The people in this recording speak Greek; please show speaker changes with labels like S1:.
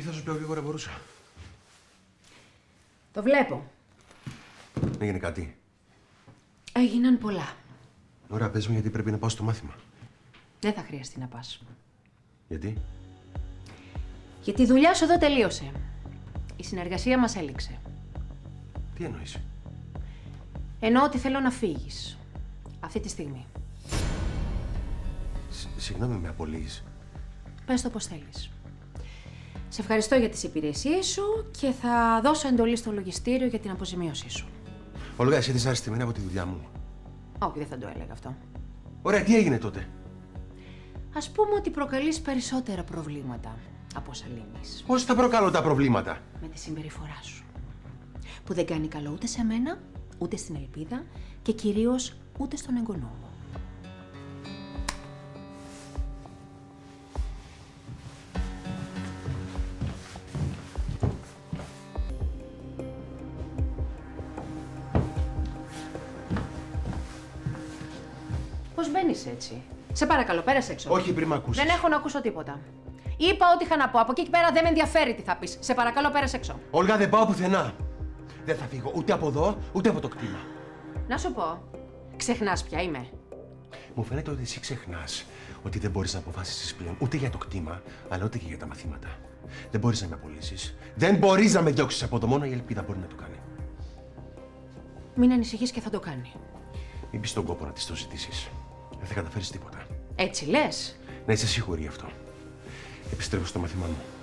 S1: θα σου πιο γρήγορα μπορούσα.
S2: Το βλέπω.
S1: Έγινε κάτι?
S2: Έγιναν πολλά.
S1: Ωραία, πες μου γιατί πρέπει να πάω στο μάθημα.
S2: Δεν θα χρειαστεί να πας.
S1: Γιατί?
S2: Γιατί η δουλειά σου εδώ τελείωσε. Η συνεργασία μας έληξε.
S1: Τι εννοείς?
S2: Εννοώ ότι θέλω να φύγεις. Αυτή τη στιγμή.
S1: Συγγνώμη, με απολύεις?
S2: Πες το πώς θέλεις. Σε ευχαριστώ για τις υπηρεσίες σου και θα δώσω εντολή στο λογιστήριο για την αποζημίωσή σου.
S1: Όλγα, εσύ δυσαρεστημένη από τη δουλειά μου?
S2: Όχι, δεν θα το έλεγα αυτό.
S1: Ωραία, τι έγινε τότε?
S2: Ας πούμε ότι προκαλείς περισσότερα προβλήματα από όσα λύνεις.
S1: Πώς θα προκαλώ τα προβλήματα?
S2: Με τη συμπεριφορά σου. Που δεν κάνει καλό ούτε σε μένα, ούτε στην Ελπίδα και κυρίως ούτε στον εγγονό μου. Πώς μπαίνεις έτσι? Σε παρακαλώ, πέρασε έξω.
S1: Όχι, πριν μ' ακούσεις.
S2: Δεν έχω να ακούσω τίποτα. Είπα ό,τι είχα να πω. Από εκεί και πέρα δεν με ενδιαφέρει τι θα πεις. Σε παρακαλώ, πέρασε έξω.
S1: Όλγα, δεν πάω πουθενά. Δεν θα φύγω ούτε από εδώ, ούτε από το κτήμα.
S2: Να σου πω, ξεχνάς ποια είμαι.
S1: Μου φαίνεται ότι εσύ ξεχνάς ότι δεν μπορείς να αποφάσισεις πλέον ούτε για το κτήμα, αλλά ούτε και για τα μαθήματα. Δεν μπορείς να με απολύσεις. Δεν μπορείς να με διώξεις από εδώ. Μόνο η Ελπίδα μπορεί να το κάνει.
S2: Μην ανησυχείς και θα το κάνει.
S1: Μην πεις στον κόπο να της το ζητήσεις. Δεν θα καταφέρεις τίποτα.
S2: Έτσι λες?
S1: Να είσαι σίγουρη γι' αυτό. Επιστρέφω στο μάθημά μου.